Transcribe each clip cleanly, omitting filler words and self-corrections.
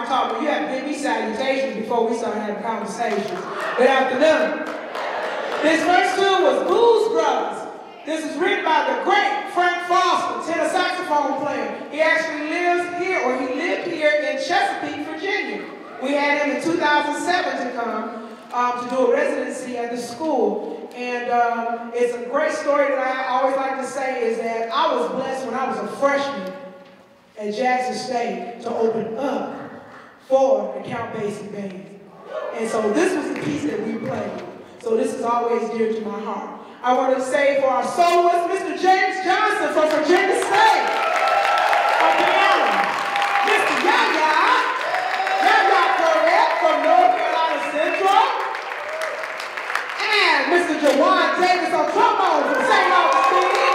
talk, but you have to give me salutations before we start having conversations. Good afternoon. This first tune was Blues Brothers. This was written by the great Frank Foster, tenor saxophone player. He actually lives here, or he lived here in Chesapeake, Virginia. We had him in 2007 to come to do a residency at the school. And it's a great story that I always like to say is that I was blessed when I was a freshman at Jackson State to open up for the Count Basie Band. And so this was the piece that we played. So this is always dear to my heart. I want to say for our soloist, Mr. James Johnson from Virginia State. On piano, Mr. Yaya Correct from North Carolina Central. And Mr. Jawan Davis on trombone from St. Augustine.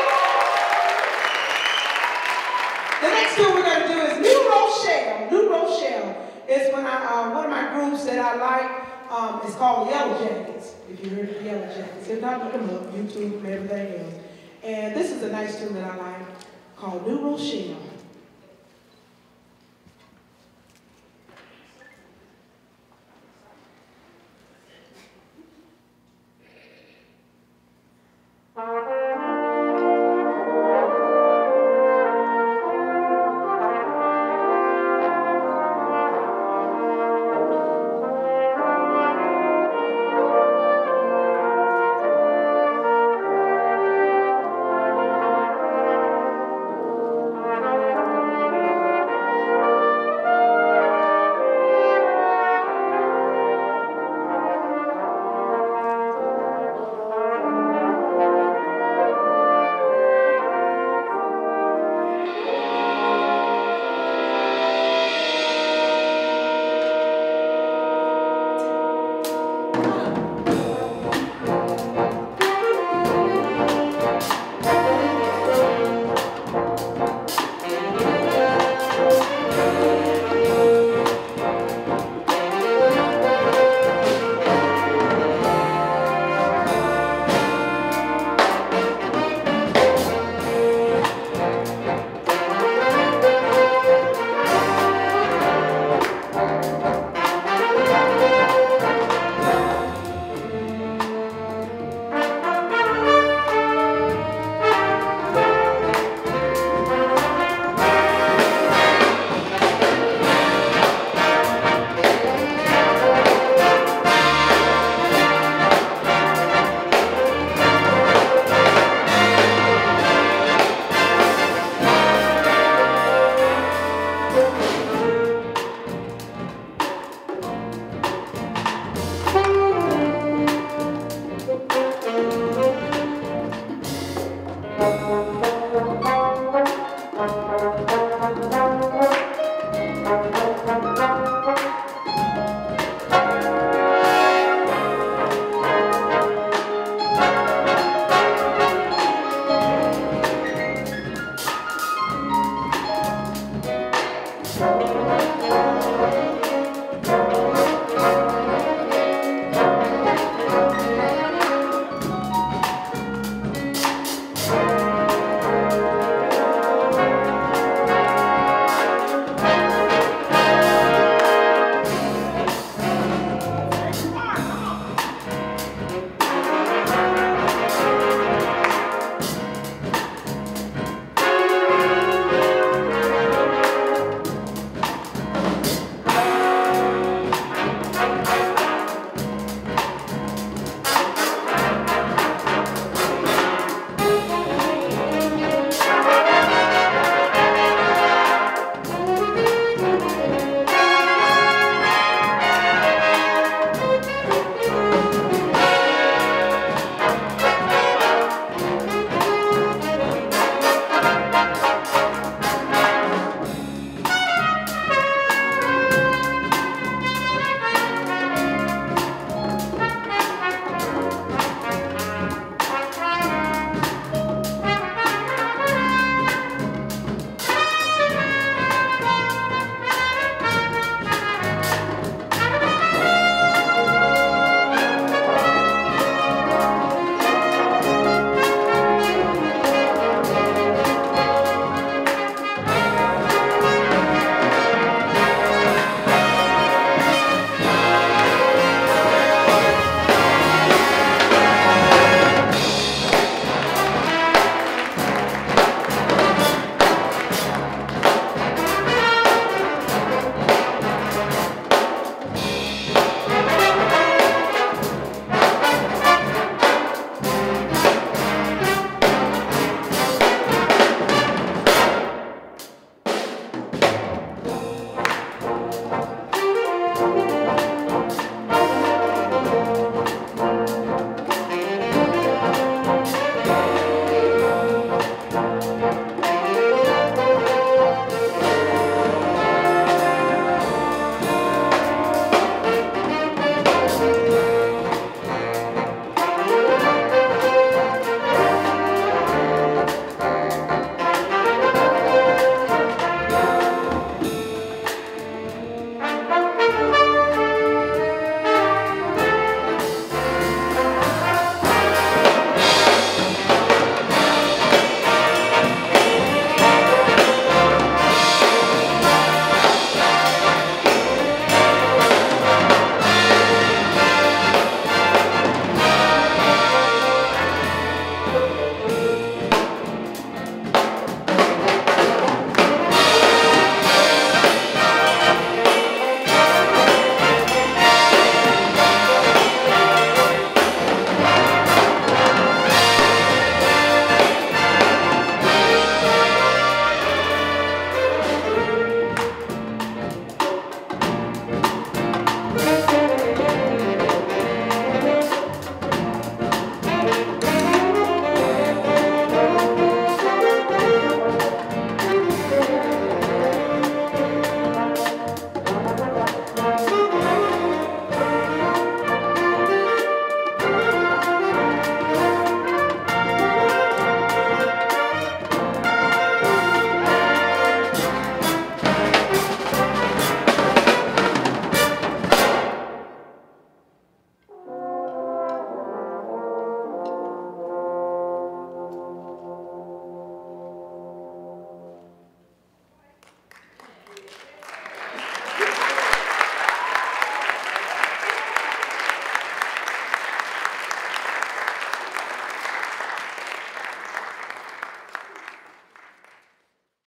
The next two we're going to do is New Rochelle. New Rochelle is one of my groups that I like. It's called Yellow Jackets, if you heard of Yellow Jackets. If not, look them up, YouTube and everything else. And this is a nice tune that I like called New Rochelle.